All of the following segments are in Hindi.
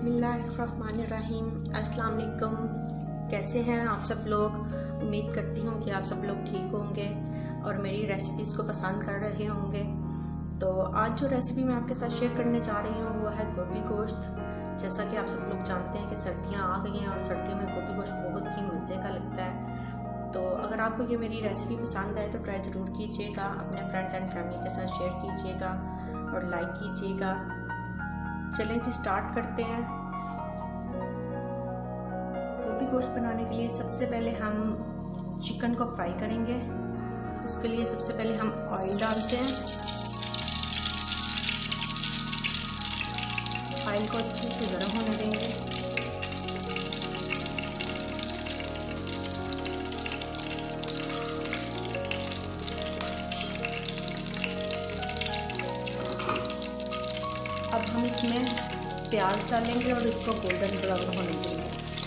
बिस्मिल्लाहिर्रहमानिर्रहीम। अस्सलाम वालेकुम। कैसे हैं आप सब लोग? उम्मीद करती हूँ कि आप सब लोग ठीक होंगे और मेरी रेसिपीज़ को पसंद कर रहे होंगे। तो आज जो रेसिपी मैं आपके साथ शेयर करने जा रही हूँ वो है गोभी गोश्त। जैसा कि आप सब लोग जानते हैं कि सर्दियाँ आ गई हैं और सर्दियों में गोभी गोश्त बहुत ही मज़े का लगता है। तो अगर आपको ये मेरी रेसिपी पसंद आए तो ट्राई ज़रूर कीजिएगा, अपने फ्रेंड्स एंड फैमिली के साथ शेयर कीजिएगा और लाइक कीजिएगा। चलें जी स्टार्ट करते हैं। गोभी गोश्त बनाने के लिए सबसे पहले हम चिकन को फ्राई करेंगे। उसके लिए सबसे पहले हम ऑयल डालते हैं। ऑयल को अच्छे से गर्म होने देंगे। अब हम इसमें प्याज डालेंगे और इसको गोल्डन ब्राउन होने देंगे।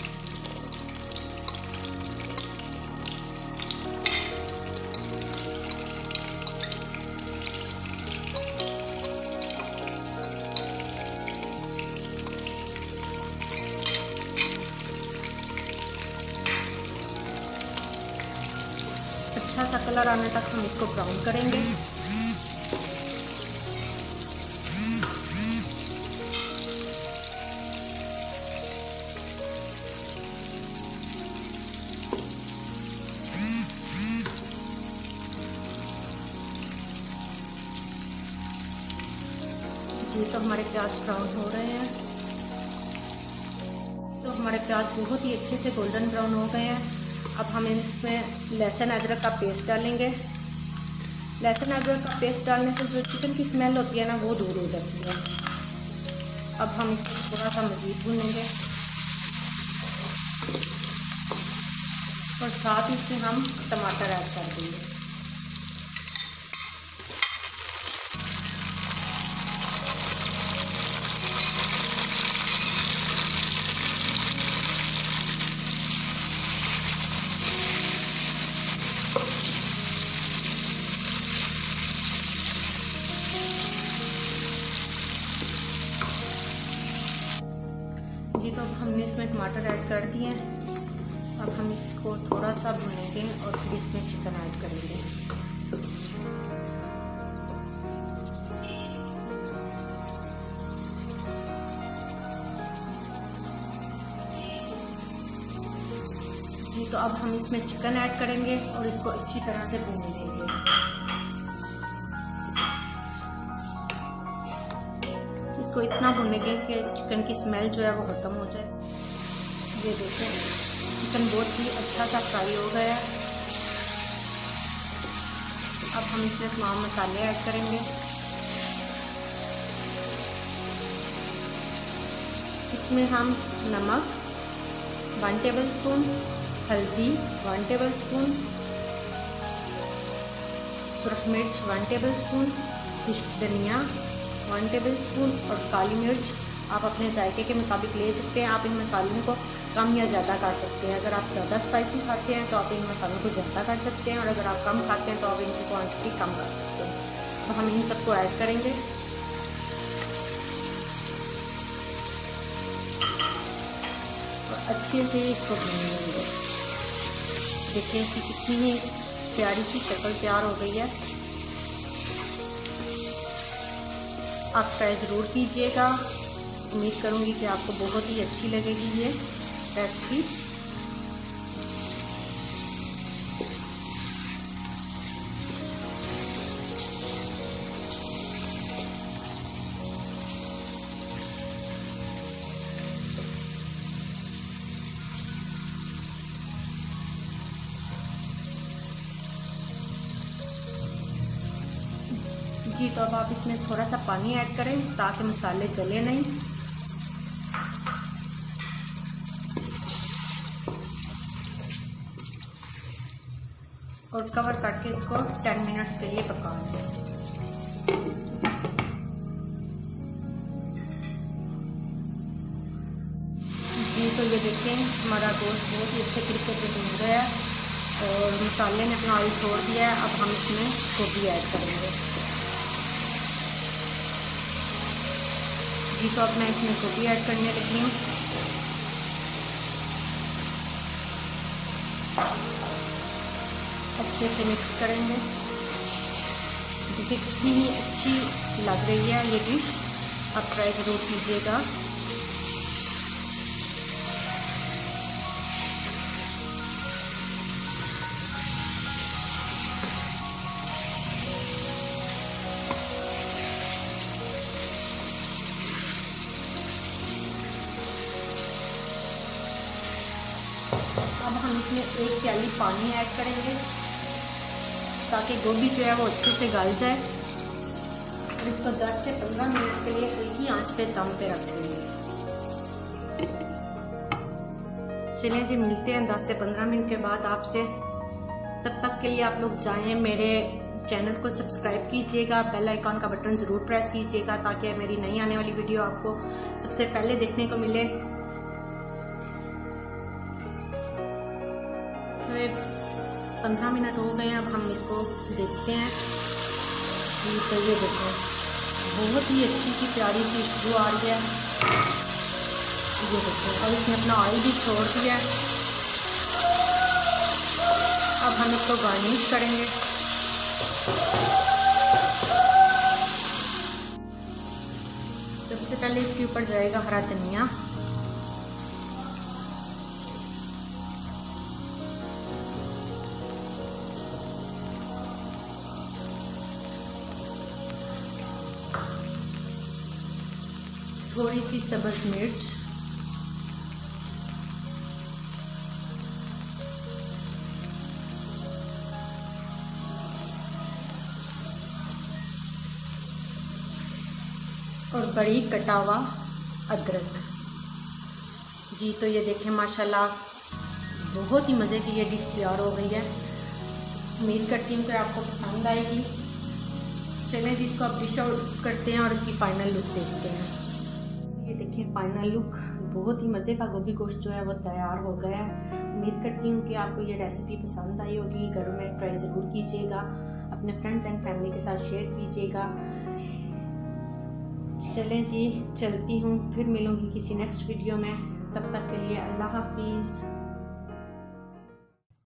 अच्छा सा कलर आने तक हम इसको ब्राउन करेंगे। ये तो हमारे प्याज ब्राउन हो रहे हैं। तो हमारे प्याज बहुत ही अच्छे से गोल्डन ब्राउन हो गए हैं। अब हम इसमें लहसुन अदरक का पेस्ट डालेंगे। लहसुन अदरक का पेस्ट डालने से जो चिकन की स्मेल होती है ना वो दूर हो जाती है। अब हम इसको थोड़ा सा मज़ीद भूनेंगे और साथ ही इसमें हम टमाटर ऐड कर देंगे। जी तो अब हमने इसमें टमाटर ऐड कर दिए हैं। अब हम इसको थोड़ा सा भूनेंगे और फिर इसमें चिकन ऐड करेंगे। जी तो अब हम इसमें चिकन ऐड करेंगे और इसको अच्छी तरह से भून लेंगे। इसको इतना भूनेंगे कि चिकन की स्मेल जो है वो ख़त्म हो जाए। ये देखें चिकन बहुत ही अच्छा सा फ्राई हो गया है। अब हम इसमें तमाम मसाले ऐड करेंगे। इसमें हम नमक 1 टेबलस्पून, हल्दी 1 टेबलस्पून, सुरख मिर्च 1 टेबलस्पून, धनिया 1 टेबलस्पून और काली मिर्च आप अपने जायके के मुताबिक ले सकते हैं। आप इन मसालों को कम या ज़्यादा कर सकते हैं। अगर आप ज़्यादा स्पाइसी खाते हैं तो आप इन मसालों को ज़्यादा कर सकते हैं और अगर आप कम खाते हैं तो आप इनकी क्वांटिटी कम कर सकते हैं। तो हम इन सबको ऐड करेंगे और अच्छे से इसको भूनेंगे। देखिए कि कितनी प्यारी सी शक्ल तैयार हो गई है। आप ट्राई ज़रूर कीजिएगा। उम्मीद करूँगी कि आपको बहुत ही अच्छी लगेगी ये रेसिपी। जी तो अब आप इसमें थोड़ा सा पानी ऐड करें ताकि मसाले जले नहीं। और कवर करके इसको 10 मिनट के लिए पका लें। जी तो ये देखें हमारा गोश्त बहुत ही अच्छे तरीके से भून गया है और मसाले ने अपना ऑयल छोड़ दिया है। अब हम इसमें गोभी ऐड करेंगे। जी तो अब मैं इसमें गोभी ऐड करने लगी हूँ। अच्छे से मिक्स करेंगे। देखिए कितनी अच्छी लग रही है ये डिश, आप ट्राई ज़रूर कीजिएगा। अब हम इसमें 1 प्याली पानी ऐड करेंगे ताकि गोभी जो है वो अच्छे से गल जाए, और इसको 10 से 15 मिनट के लिए हल्की आंच पे दम पे रख देंगे। चलिए जी, मिलते हैं 10 से 15 मिनट के बाद आपसे। तब तक के लिए आप लोग जाएं, मेरे चैनल को सब्सक्राइब कीजिएगा, बेल आइकॉन का बटन ज़रूर प्रेस कीजिएगा ताकि मेरी नई आने वाली वीडियो आपको सबसे पहले देखने को मिले। 15 मिनट हो गए हैं, अब हम इसको देखते हैं। तो ये देखो बहुत ही अच्छी सी प्यारी सी खुशबू आ रही है, ये देखो। और इसने अपना ऑयल भी छोड़ दिया। अब हम इसको गार्निश करेंगे। सबसे पहले इसके ऊपर जाएगा हरा धनिया। थोड़ी सी सब्ज़ मिर्च, और बारीक कटा हुआ अदरक। जी तो ये देखें माशाल्लाह बहुत ही मज़े की ये डिश तैयार हो गई है। उम्मीद करती हूँ कि आपको पसंद आएगी। चलें जी, इसको अब डिश आउट करते हैं और इसकी फ़ाइनल लुक देखते हैं। ये देखिए फाइनल लुक, बहुत ही मज़े का गोभी गोश्त जो है वो तैयार हो गया है। उम्मीद करती हूँ कि आपको ये रेसिपी पसंद आई होगी। घर में ट्राई ज़रूर कीजिएगा, अपने फ्रेंड्स एंड फैमिली के साथ शेयर कीजिएगा। चलें जी, चलती हूँ, फिर मिलूँगी किसी नेक्स्ट वीडियो में। तब तक के लिए अल्लाह हाफिज़।